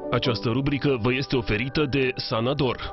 Această rubrică vă este oferită de Sanador.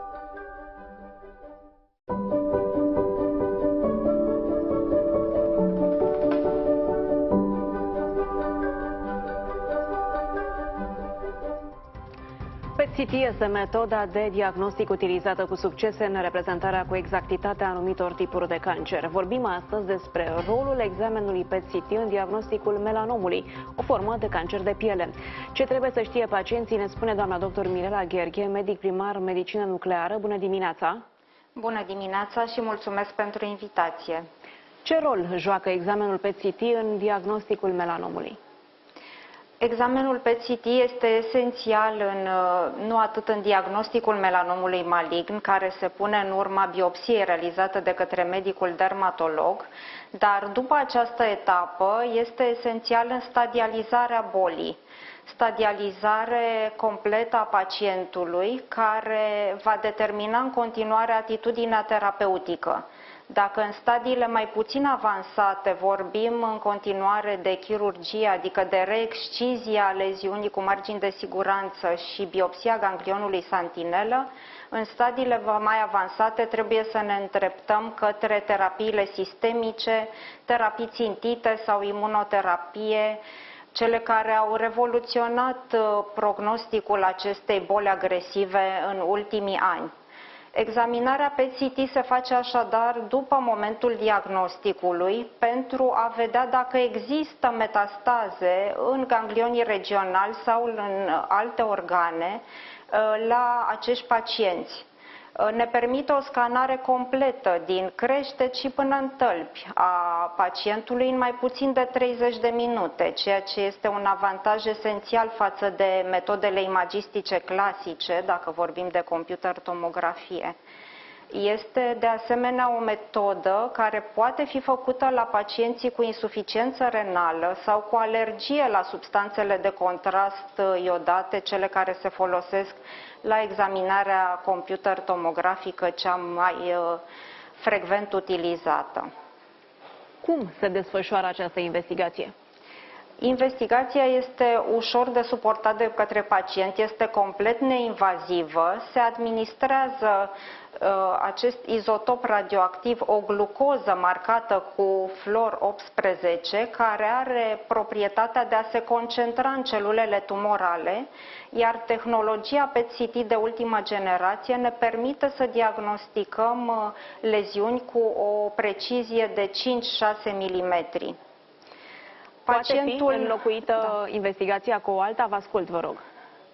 PET-CT este metoda de diagnostic utilizată cu succes în reprezentarea cu exactitate a anumitor tipuri de cancer. Vorbim astăzi despre rolul examenului PET-CT în diagnosticul melanomului, o formă de cancer de piele. Ce trebuie să știe pacienții, ne spune doamna dr. Mirela Gherghe, medic primar medicină nucleară. Bună dimineața! Bună dimineața și mulțumesc pentru invitație! Ce rol joacă examenul PET-CT în diagnosticul melanomului? Examenul PET-CT este esențial nu atât în diagnosticul melanomului malign, care se pune în urma biopsiei realizată de către medicul dermatolog, dar după această etapă este esențial în stadializarea bolii. Stadializare completă a pacientului, care va determina în continuare atitudinea terapeutică. Dacă în stadiile mai puțin avansate vorbim în continuare de chirurgie, adică de reexcizia leziunii cu margini de siguranță și biopsia ganglionului santinelă, în stadiile mai avansate trebuie să ne îndreptăm către terapiile sistemice, terapii țintite sau imunoterapie, cele care au revoluționat prognosticul acestei boli agresive în ultimii ani. Examinarea PET-CT se face așadar după momentul diagnosticului pentru a vedea dacă există metastaze în ganglionii regionali sau în alte organe la acești pacienți. Ne permite o scanare completă din creștet și până în tălpi a pacientului în mai puțin de 30 de minute, ceea ce este un avantaj esențial față de metodele imagistice clasice, dacă vorbim de computer tomografie. Este de asemenea o metodă care poate fi făcută la pacienții cu insuficiență renală sau cu alergie la substanțele de contrast iodate, cele care se folosesc la examinarea computer tomografică cea mai frecvent utilizată. Cum se desfășoară această investigație? Investigația este ușor de suportat de către pacient, este complet neinvazivă, se administrează acest izotop radioactiv, o glucoză marcată cu fluor 18, care are proprietatea de a se concentra în celulele tumorale, iar tehnologia PET-CT de ultimă generație ne permite să diagnosticăm leziuni cu o precizie de 5-6 mm. Poate fi înlocuită investigația cu o alta? Vă ascult, vă rog.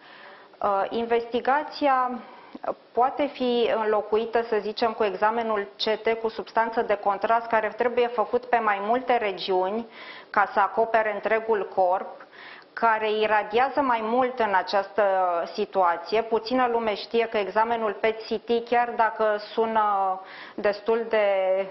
Investigația poate fi înlocuită, să zicem, cu examenul CT cu substanță de contrast, care trebuie făcut pe mai multe regiuni ca să acopere întregul corp, care iradiază mai mult în această situație. Puțină lume știe că examenul PET-CT, chiar dacă sună destul de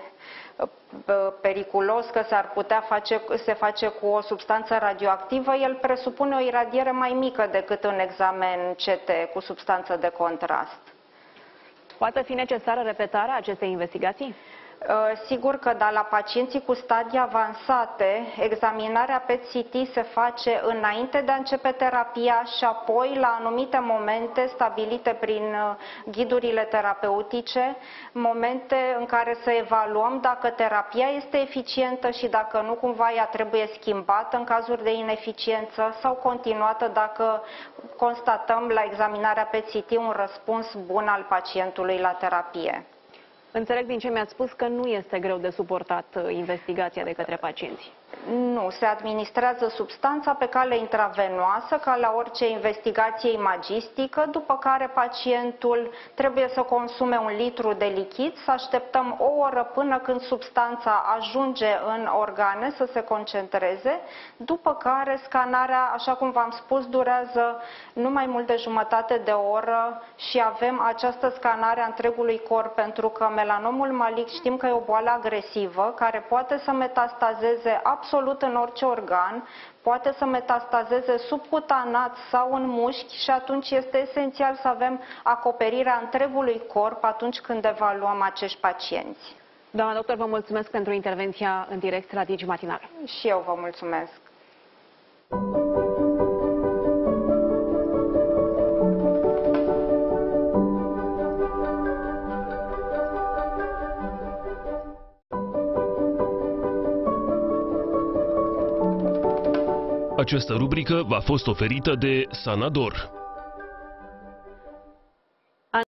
periculos, că se face cu o substanță radioactivă, el presupune o iradiere mai mică decât un examen CT cu substanță de contrast. Poate fi necesară repetarea acestei investigații? Sigur că la pacienții cu stadii avansate, examinarea PET-CT se face înainte de a începe terapia și apoi la anumite momente stabilite prin ghidurile terapeutice, momente în care să evaluăm dacă terapia este eficientă și dacă nu, cumva ea trebuie schimbată în cazuri de ineficiență sau continuată dacă constatăm la examinarea PET-CT un răspuns bun al pacientului la terapie. Înțeleg din ce mi-ați spus că nu este greu de suportat investigația de către pacienți. Nu, se administrează substanța pe cale intravenoasă, ca la orice investigație imagistică, după care pacientul trebuie să consume 1 litru de lichid, să așteptăm o oră până când substanța ajunge în organe să se concentreze, după care scanarea, așa cum v-am spus, durează nu mai mult de jumătate de oră și avem această scanare a întregului corp, pentru că melanomul malign știm că e o boală agresivă care poate să metastazeze absolut în orice organ, poate să metastazeze subcutanat sau în mușchi și atunci este esențial să avem acoperirea întregului corp atunci când evaluăm acești pacienți. Doamna doctor, vă mulțumesc pentru intervenția în direct la Digi Matinal. Și eu vă mulțumesc. Această rubrică v-a fost oferită de Sanador.